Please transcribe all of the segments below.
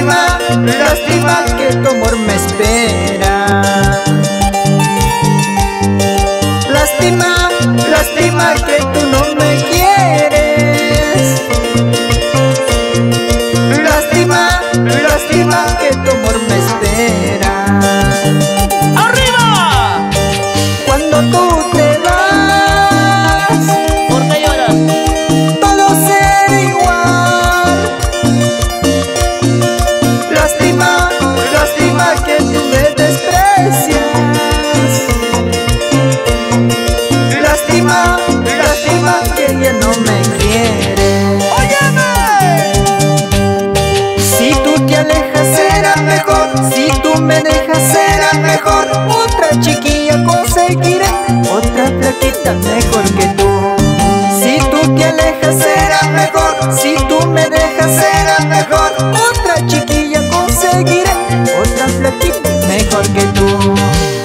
Lástima, lástima que tu amor me espera. Lástima, lástima que tú no me quieres. Lástima, lástima que tu amor me espera. ¡Arriba! Cuando tú te vas, ¿Por qué lloras? todo será igual. Lástima, lástima que tú me desprecias. Lástima, lástima que ya no me quieres. ¡Óyeme! Si tú te alejas será mejor, si tú me dejas será mejor. Otra chiquilla conseguiré, otra flaquita mejor que tú. Si tú te alejas será mejor, si tú me dejas será mejor. Otra chiquilla conseguiré, otra flaquita mejor que tú.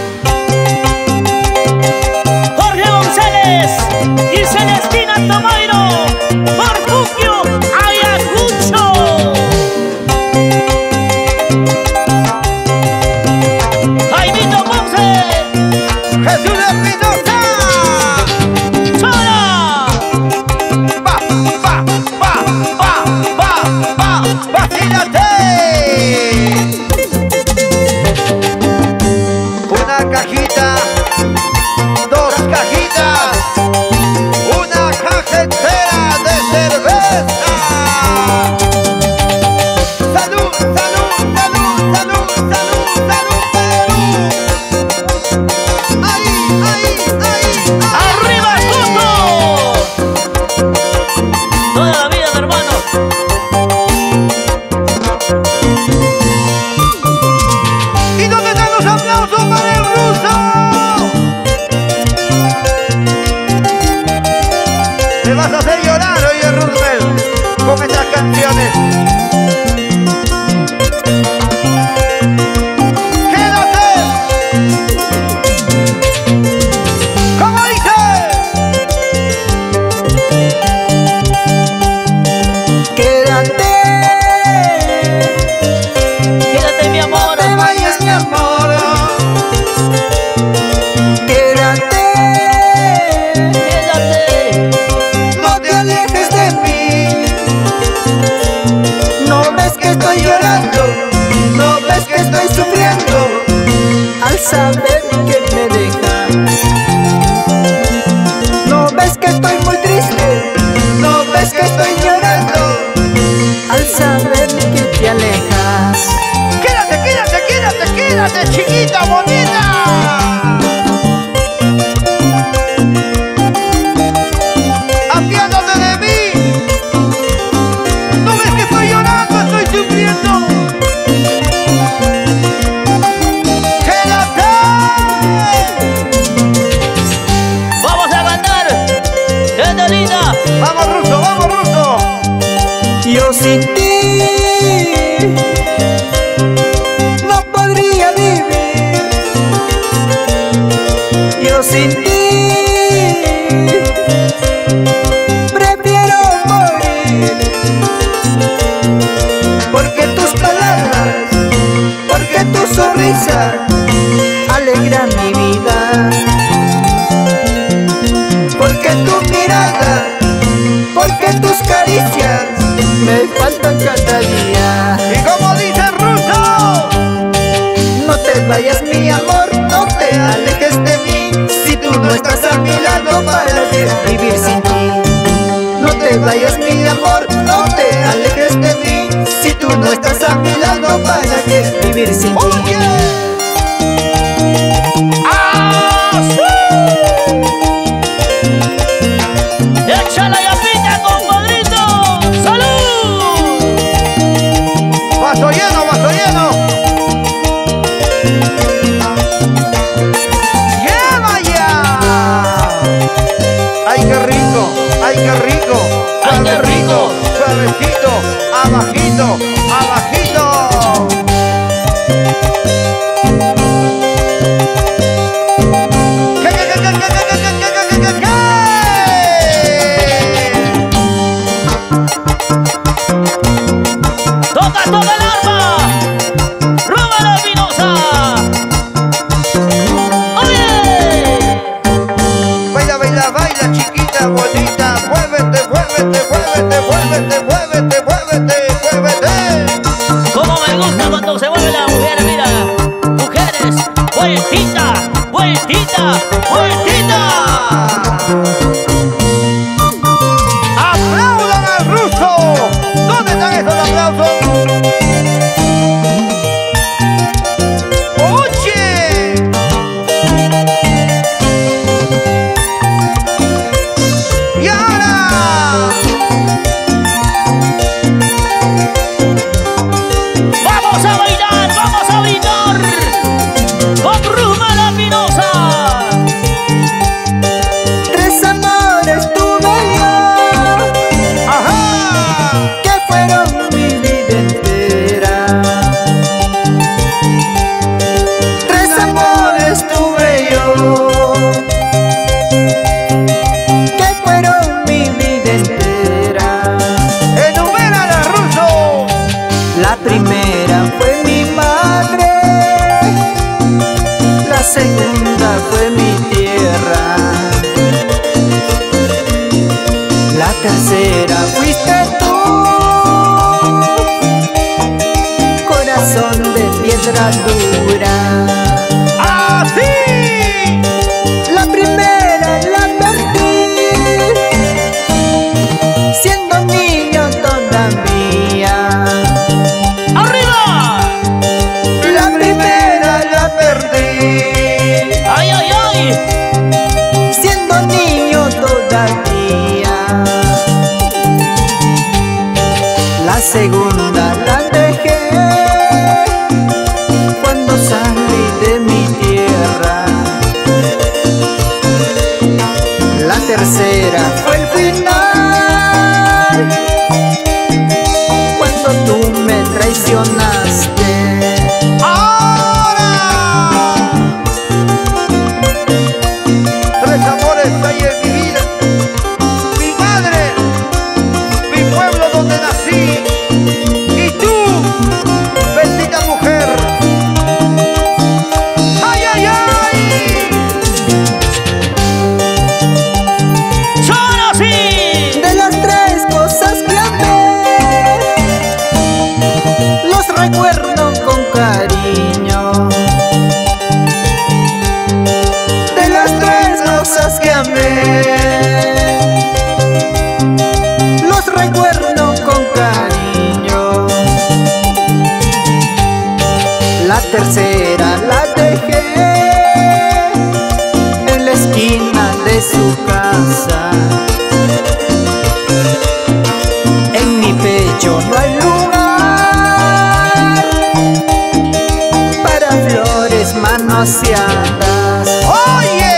Jorge González y Celestina Tomairo por Puquio, Ayacucho. Jaimito Ponce, Jesús Espinosa. ¡Sola! Va, va, va, va, va, va, vacílate. Una cajita, dos cajitas, una caja entera de cerveza. Salud, salud, salud, salud, salud, salud, Perú. Ahí, ahí, ahí, ahí. ¡Arriba, Coto! Toda la vida, mi hermano. ¿Y dónde están los aplausos para el ruso? Me vas a hacer llorar, oye, Roosevelt, con estas canciones. ¡Quédate! ¿Cómo dice? Quédate, Quédate, mi amor. no te vayas mi amor. Quédate, Quédate. no te alejes de mí. No ves que estoy llorando, no ves que estoy sufriendo al saber que me dejas. No ves que estoy muy triste, no ves que estoy llorando al saber que te alejas. ¡Quédate, quédate, quédate, quédate, chiquita bonita! Apiádate de mí. ¿No ves que estoy llorando, estoy sufriendo? ¡Quédate! Vamos a ganar. ¡Quédate, linda! ¡Vamos, ruso, vamos, ruso! Yo sin ti no podría vivir. Yo sin ti prefiero morir. Porque tus palabras, porque tu sonrisa alegra mi vida. Porque tu mirada, porque tus caricias me faltan cada día. ¿Y cómo dice el ruso? No te vayas mi amor, no te alejes de mí. Si tú no estás a mi lado, ¿para qué vivir sin ti? No te vayas mi amor, no te alejes de mí. Si tú no estás a mi lado, ¿para qué vivir sin ti? ¡Oye! ¡Ah, sí! ¡Échala y apita, compadrito! ¡Salud! ¡Vaso lleno, vaso lleno! ¡Lleva ya! ¡Ay, qué rico! ¡Ay, qué rico! ¡Ay, qué rico! Suavecito, abajito, abajito. ¡Toca, toca el arma! primera fue mi madre, la segunda fue mi tierra, la tercera fuiste tú, corazón de piedra dura. ¡Así! La primera la perdí, siendo niño todavía. ¡Arriba! La primera la perdí. ¡Ay, ay, ay! Siendo niño todavía. La segunda la dejé cuando salí de mi tierra. La tercera fue el final, cuando tú me traicionaste. ¡Ahora! Tres amores hay en mi vida: mi madre, mi pueblo donde nací, y tú, bendita mujer. ¡Ay, ay, ay! ¡Solo así! De las tres cosas que amé, los recuerdo con cariño. De las tres cosas que amé, los recuerdo con cariño. La tercera la dejé en la esquina de su casa. En mi pecho no hay lugar para flores manoseadas. ¡Oye!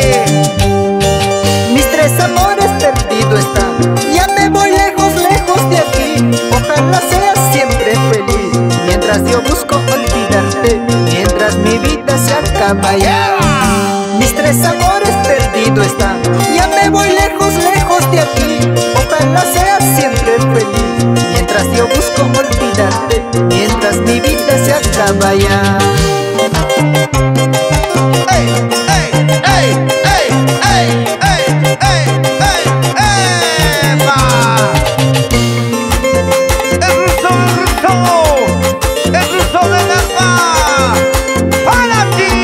Mis tres amores perdidos están. Ya me voy lejos, lejos de aquí. Ojalá seas siempre feliz, mientras yo busco olvidarte, mientras mi vida se acaba ya. Mis tres amores perdidos están. Ya me voy lejos, lejos de aquí. Ojalá seas siempre feliz, mientras yo busco olvidarte, mientras mi vida se acaba ya. ¡Ey, ey, ey, ey, ey, ey, ey, ey, ¡epa! ¡El ruso del alma! ¡Para ti!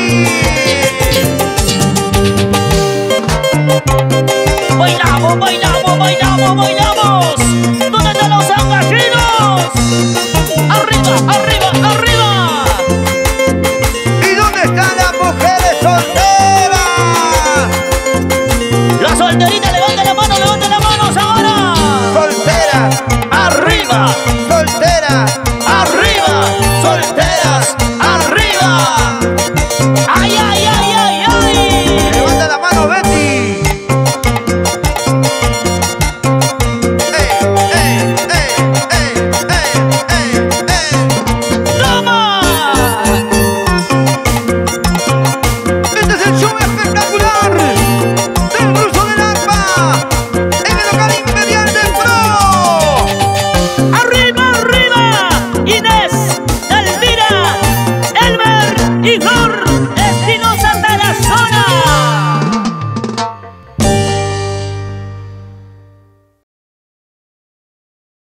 ¡Bailamos, bailamos, bailamos, bailamos! ¿Dónde están los angajinos? ¡Arriba, arriba, arriba! ¿Y dónde están las mujeres solteras? La solterita, levanta las manos ahora. Solteras, ¡Arriba! solteras, ¡Arriba! ¡Solteras! ¡Arriba! ¡Ay, ay, ay, ay, ay! levanta la mano, Betty. ¡Ey, ey, ey, ey, ey, ey, ey! ¡Toma! Este es el show espectacular del ruso del arpa en el local imperial del Pro. ¡Arriba, arriba! Inés, Elvira, Elmer y Juan.